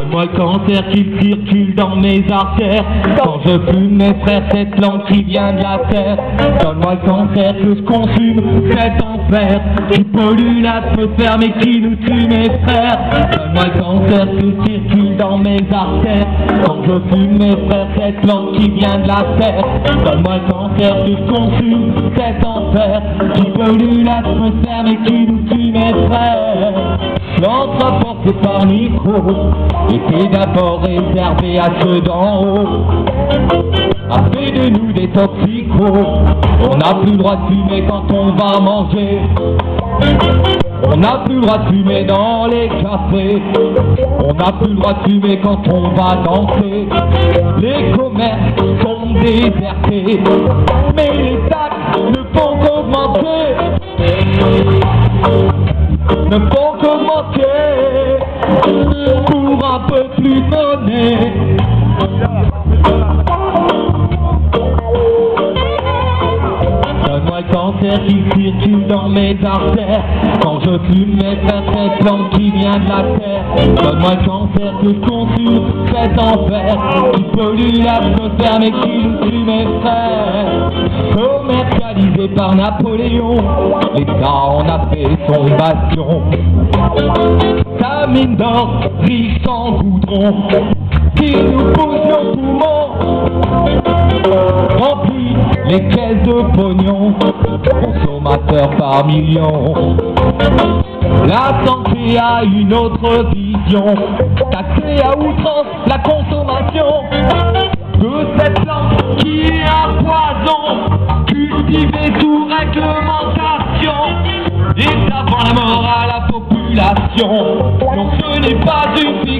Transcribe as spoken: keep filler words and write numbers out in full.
Donne-moi le cancer qui circule dans mes artères. Quand je fume mes frères, cette langue qui vient de la terre. Donne-moi le cancer que je consume, cet enfer qui pollue l'atmosphère mais qui nous tue mes frères. Donne-moi le cancer qui circule dans mes artères. Quand je fume mes frères, cette langue qui vient de la terre. Donne-moi le cancer que je consume, cet enfer qui pollue l'atmosphère mais qui nous tue mes frères. L'entre apporté par micro était d'abord réservé à ceux d'en haut. A fait de nous des toxicos. On n'a plus le droit de fumer quand on va manger. On n'a plus le droit de fumer dans les cafés. On n'a plus le droit de fumer quand on va danser. Les commerces sont désertés, mais les taxes ne font qu'augmenter. Ne font qu'augmenter pour un peu plus de monnaie. Donne-moi le cancer qui circule dans mes artères. Quand je fume mes frères, cette langue qui vient de la terre. Donne-moi le cancer que je consume, cet enfer qui pollue l'atmosphère mais qui nous tue mes frères. Commercialisé par Napoléon, l'État en a fait son bastion. Sa mine d'or riche en goudron qui nous pousse nos poumons, remplit les caisses de pognon, consommateurs par millions. La santé a une autre vision, taxer à outrance la consommation de cette langue qui est un poison, cultivée sous réglementation, et avant la mort à la population. Non, ce n'est pas une